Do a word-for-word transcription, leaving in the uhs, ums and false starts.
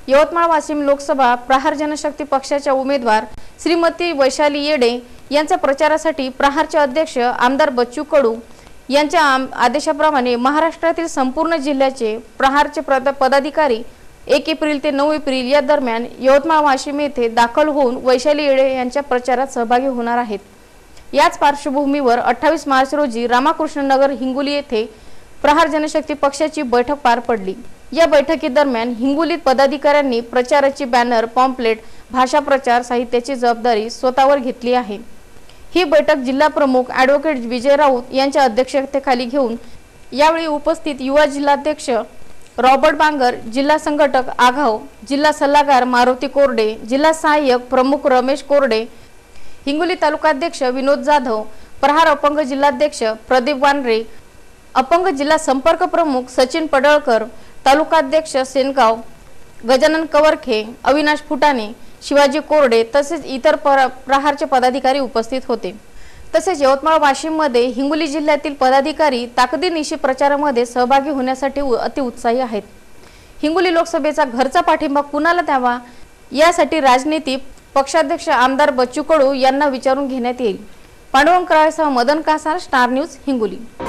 यवतमाळ वाशिम लोकसभा प्रहार जनशक्ती पक्षाच्या उमेदवार श्रीमती वैशाली येडे यांच्या प्रचारासाठी प्रहारचे अध्यक्ष आमदार बच्चू कडू यांच्या आदेशाप्रमाणे महाराष्ट्रातील संपूर्ण जिल्ह्याचे प्रहारचे पदाधिकारी एक एप्रिल ते नऊ एप्रिल या दरम्यान यवतमाळ वाशिम येथे दाखल होऊन वैशाली येडे यांच्या प्रचारात सहभागी होणार आहेत। याच पार्श्वभूमीवर अठ्ठावीस मार्च रोजी रामकृष्ण नगर हिंगोली येथे प्रहार जनशक्ती पक्षाची बैठक पार पडली। या बैठकीदरम्यान हिंगोलीत पदाधिकाऱ्यांनी प्रचाराची बॅनर, पॉम्पलेट, भाषा प्रचार साहित्याची जबाबदारी स्वतःवर घेतली आहे। ही बैठक जिल्हा प्रमुख ॲडव्होकेट विजय राऊत यांच्या अध्यक्षतेखाली घेऊन यावेळी उपस्थित युवा जिल्हाध्यक्ष रॉबर्ट बांगर, जिल्हा संघटक आघाव, जिल्हा सल्लागार मारुती कोरडे, जिल्हा सहाय्यक प्रमुख रमेश कोरडे, हिंगोली तालुकाध्यक्ष विनोद जाधव, प्रहार अपंग जिल्हाध्यक्ष प्रदीप वानरे, अपंग जिल्हा संपर्क प्रमुख सचिन पडळकर, तालुकाध्यक्ष सेनगाव गजानन कवरखे, अविनाश फुटाणे, शिवाजी कोरडे तसेच इतर प्रहारचे पदाधिकारी उपस्थित होते। तसेच यवतमाळ वाशिम मध्ये हिंगोली जिल्ह्यातील पदाधिकारी ताकदीनिशी प्रचारामध्ये सहभागी होण्यासाठी अति उत्साही आहेत। हिंगोली लोकसभेचा घरचा पाठिंबा कुणाला द्यावा यासाठी राजनीती पक्षाध्यक्ष आमदार बच्चू कडू यांना विचारून घेण्यात येईल। पांडुरंग कराळसह मदन कासार, स्टार न्यूज, हिंगोली।